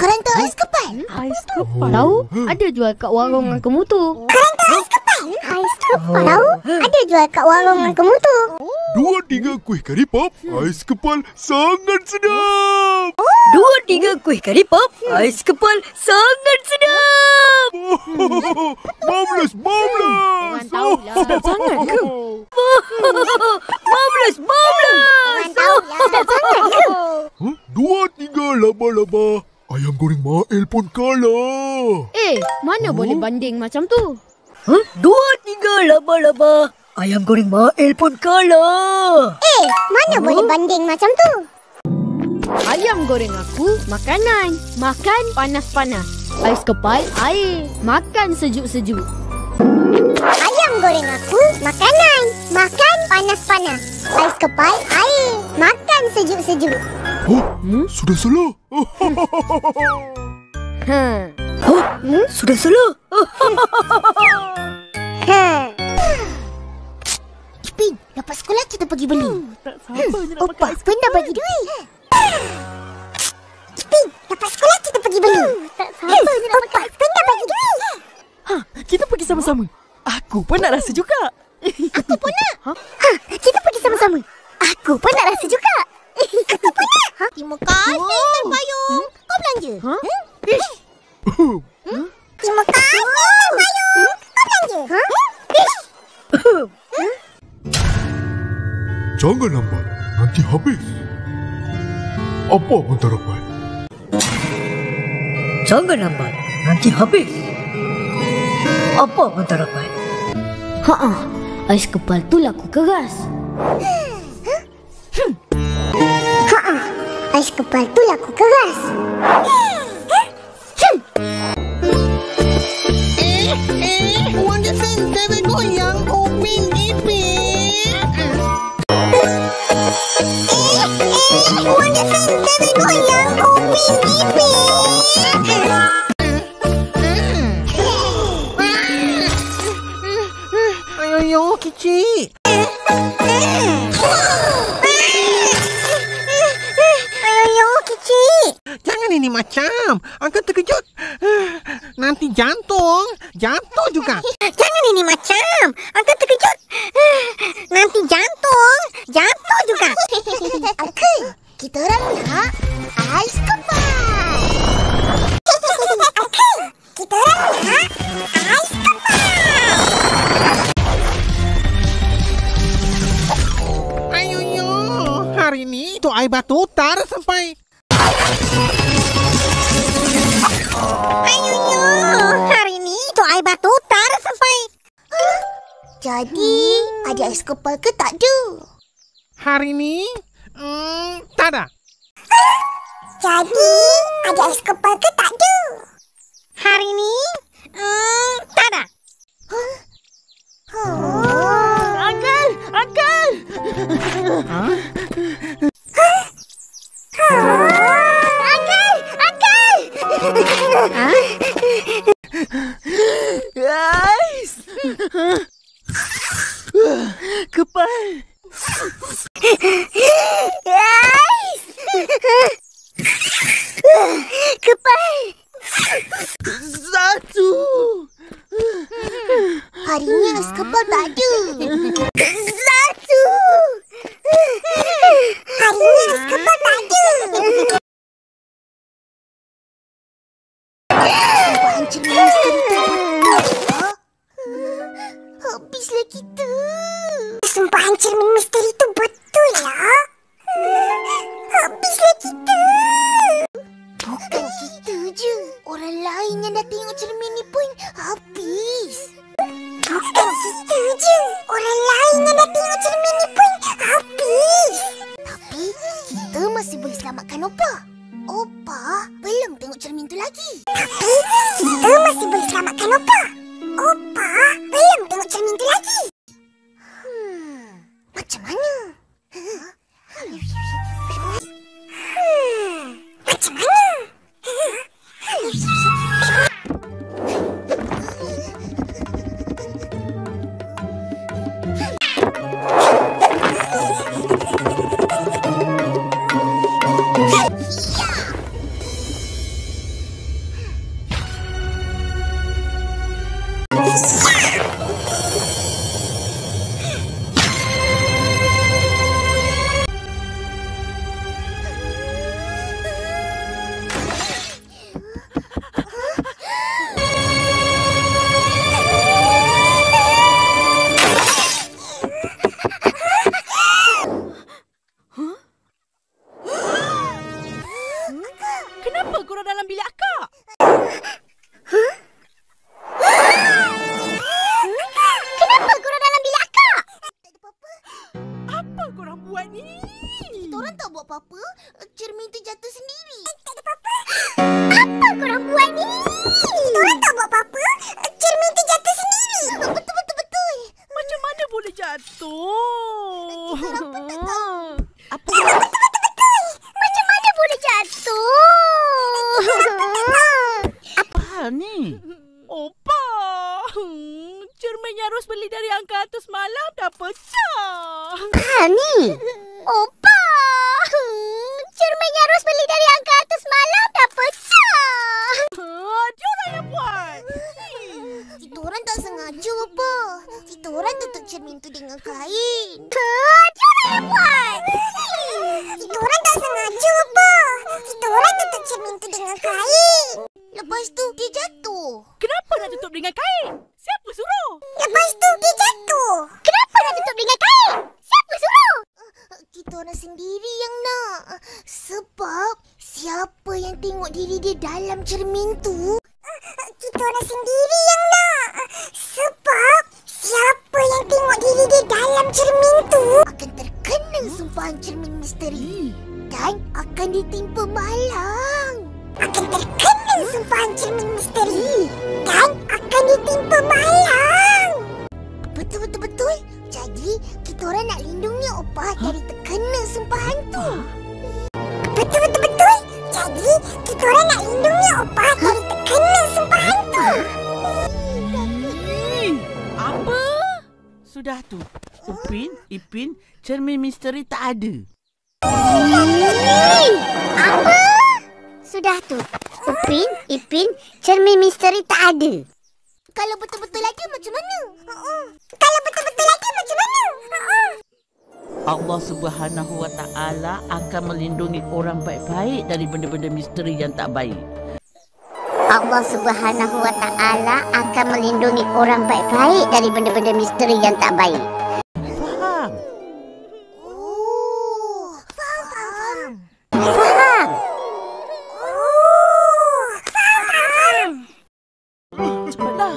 Korang tahu ais kepal? Ais kepal? Tahu? Ada jual kat warung Uncle Mutu. Korang tahu ais kepal? Ais kepal? Tahu? Ada jual kat warung Uncle Mutu. 2-3 kuih kari pop, ais kepal sangat sedap. 2-3 kuih kari pop, ais kepal sangat sedap. Marvelous, marvelous. Orang tahulah. Sedap sangat ke? Marvelous, marvelous. Korang tahu sedap sangat ke? 2-3 laba-laba. Ayam goreng Mael pun kalah. Mana boleh banding macam tu? 2-3 laba-laba. Ayam goreng Mael pun kalah. Mana boleh banding macam tu? Ayam goreng aku makanan. Makan panas-panas. Ais kepal air. Makan sejuk-sejuk. Ayam goreng aku makanan. Makan panas-panas. Ais kepal air. Makan sejuk-sejuk. Sudah salah. Sudah salah. Ipin, lepas sekolah kita pergi beli. Tak sabar je nak Opa pun dah bagi duit. Ipin, lepas sekolah kita pergi beli. Tak sabar je nak Opa pun dah bagi duit. Kita pergi sama-sama. Aku pun nak rasa juga. Aku pun nak. Kita pergi sama-sama. Aku pun nak rasa juga. Aku pun nak. Terima kasih, Tan Payung. Kau belanja? Terima kasih, Tan Payung. Kau belanja? Jangan lambat, nanti habis. Apa pun tak dapat. Jangan lambat, nanti habis. Apa pun tak dapat. Ais kepal tu laku keras. Ais kepal tu laku keras. Wang sentara goyang Upin Ipin. Wang sentara goyang Upin Ipin. Ayo, kecil. Ayo, kecil. Jangan ini macam. Akan terkejut. Nanti jantung juga. Jangan ini macam. Akan terkejut. Nanti jantung juga. Uncle, kita orang nak ais kepal. Uncle, kita orang nak ais kepal. Ayo, hari ini tu air batu tar sampai. Ayo, hari ini tu air batu tar sampai. Jadi, ada ais kepal ke tak ada? Hari ini tak ada. Jadi, ada ais kepal ke tak ada? Hari ini tak ada. Uncle! Uncle! Ais! Kepal! Ais! Kepal! Satu! Hari ni ais kepal tak ada. Satu! Hari ni ais kepal tak ada. Sumpahan cermin misteri tu betul. Habislah kita. Sumpahan cermin misteri tu betul lah. Habislah kita. Bukan kita je. Orang lain yang dah tengok cermin ni pun habis. Bukan kita je. Orang lain yang dah tengok cermin ni pun habis. Tapi kita masih boleh selamatkan Opa. Opa belum tengok cermin tu lagi. Tapi kita masih boleh selamatkan Opa. Opa belum tengok cermin tu lagi. Macam mana? Macam mana? korang dalam bilik akak? Kenapa korang dalam bilik akak? Tak ada apa-apa. Apa korang buat ni? Kita orang tak buat apa-apa. Cermin tu jatuh sendiri. Tak ada apa-apa. Apa korang buat ni? Kita orang tak buat apa-apa. Cermin tu jatuh sendiri. Betul. Macam mana boleh jatuh? Kita orang pun tak tahu. Apa? Betul. Macam mana boleh jatuh? Apa hal ni? Opa! Cermin yang Ros beli dari Angka tu semalam dah pecah. Ni. Opa. Cermin yang Ros beli dari Angka tu semalam dah pecah. Dia orang yang buat. Kita orang tak sengaja apa. Kita orang tutup cermin tu dengan kain. Dia orang yang buat. Kita orang tak sengaja apa. Kita orang tutup cermin tu dengan kain. Lepas tu dia jatuh. Kenapa nak tutup dengan kain? Siapa suruh? Lepas tu dia jatuh. Kenapa nak tutup dengan kain? Siapa suruh? Kita orang sendiri yang nak. Sebab siapa yang tengok diri dia dalam cermin tu? Kita orang sendiri yang nak. Sebab siapa yang tengok diri dia dalam cermin tu akan terkena sumpahan cermin misteri. Dan akan ditimpa malang. Akan terkena sumpahan cermin misteri. Dan akan ditimpa malang. Betul. Jadi, kita orang nak lindungi Opah dari terkena sumpahan tu. Betul. Jadi, kita orang nak lindungi Opah dari terkena sumpahan tu. Apa? Sudah tu. Ipin, cermin misteri tak ada. Apa? Sudah tu. Ipin, cermin misteri tak ada. Kalau betul-betul ada macam mana? Kalau betul-betul ada macam mana? Allah Subhanahu Wa Taala akan melindungi orang baik-baik dari benda-benda misteri yang tak baik. Allah Subhanahu Wa Taala akan melindungi orang baik-baik dari benda-benda misteri yang tak baik. Faham? Oh, faham. Cepatlah.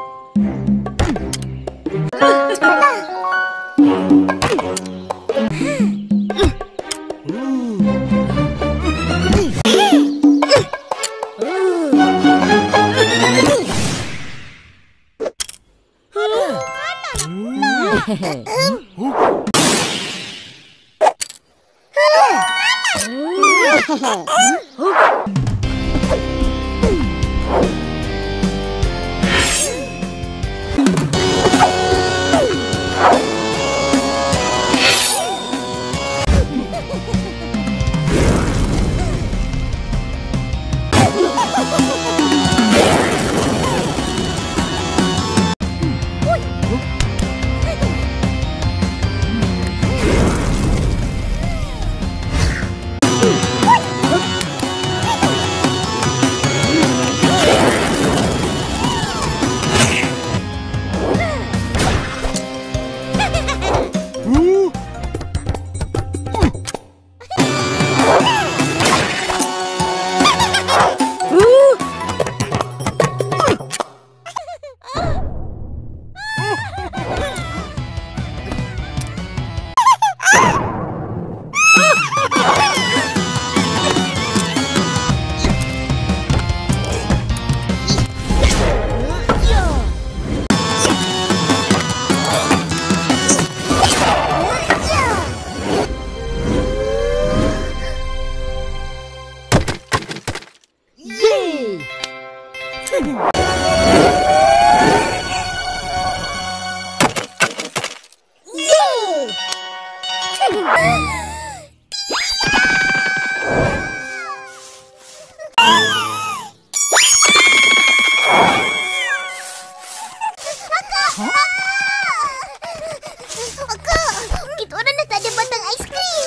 Kita orang dah tak ada batang aiskrim.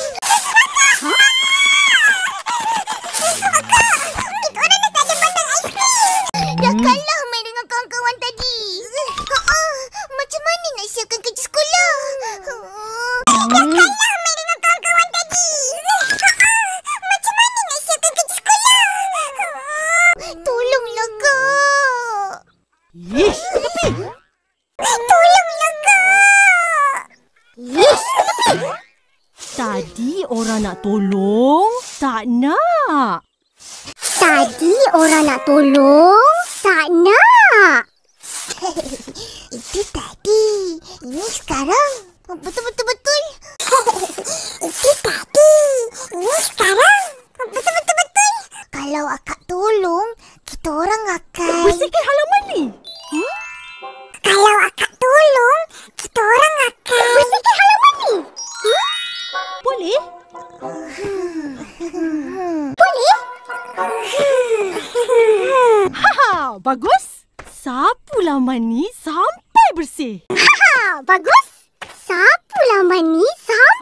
Kita orang dah tak ada batang aiskrim. Dah kalah. orang nak tolong? Tak nak. Tadi orang nak tolong, tak nak. Itu tadi. Ini sekarang. Betul-betul-betul. Itu tadi. Ini sekarang. Betul-betul-betul. Kalau akak tolong, kita orang akan... Bersihkan halaman ni. Kalau akak tolong, kita orang akan... Bersihkan halaman ni. Boleh? Boleh? Haha, bagus. Sapu laman ni sampai bersih. Ha, bagus. Sapu laman ni sampai